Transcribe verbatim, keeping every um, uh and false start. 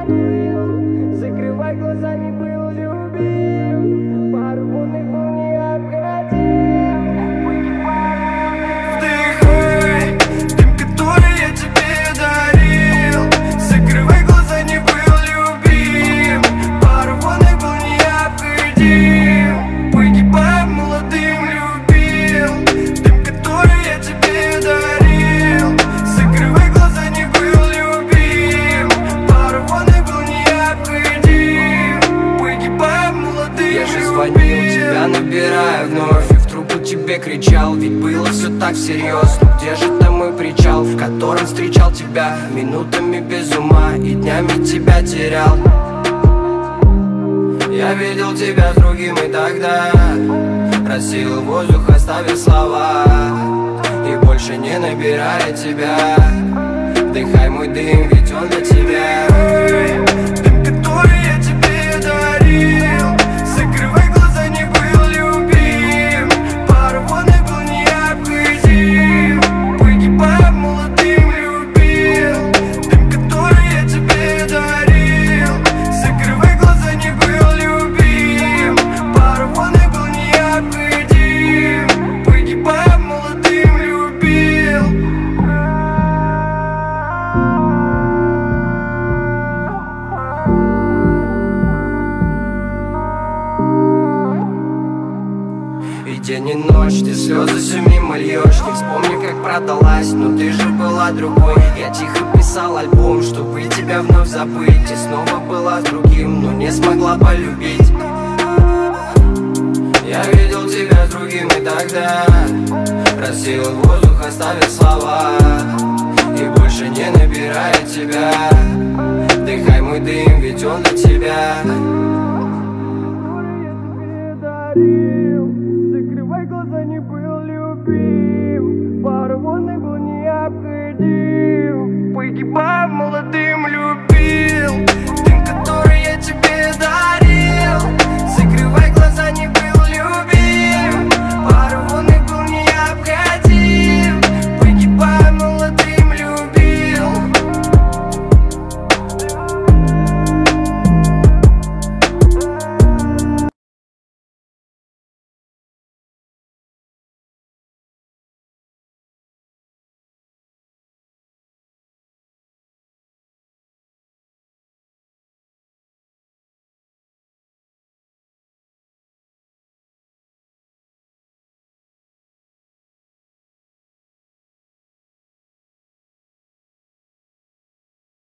дарил. Закрывай глаза, не был любим. Пару водных был необходим. Вдыхай дым, который я тебе дарил. Закрывай глаза, не был любим. Пару водных был необходим. Погибай молодым, любил. Дым, который я тебе дарил. Закрывай глаза, не был любим. Пару водных был необходим. Погибай молодым, Я же звонил, тебя набираю вновь, и в трубку тебе кричал, ведь было все так всерьез. Ну где же там мой причал, в котором встречал тебя минутами без ума и днями тебя терял? Я видел тебя с другим и тогда рассеял воздух, оставив слова, и больше не набирая тебя. Вдыхай мой дым, ведь он для тебя. дым, который я тебе дарил. Закрывай глаза, не был любим. Пару водных был необходим. Погибай молодым, любил. Дым, который я тебе дарил. Закрывай глаза, не был любим. Пару водных был необходим. Погибай молодым, любил. И день и ночь, ты слезы все мимо льешь. Не вспомни, как продалась, но ты же была другой. Я тихо писал альбом, чтобы тебя вновь забыть. И снова была с другим, но не смогла полюбить. Я видел тебя с другим и тогда рассеял воздух, оставив слова, и больше не набирая тебя. Вдыхай мой дым, ведь он для тебя.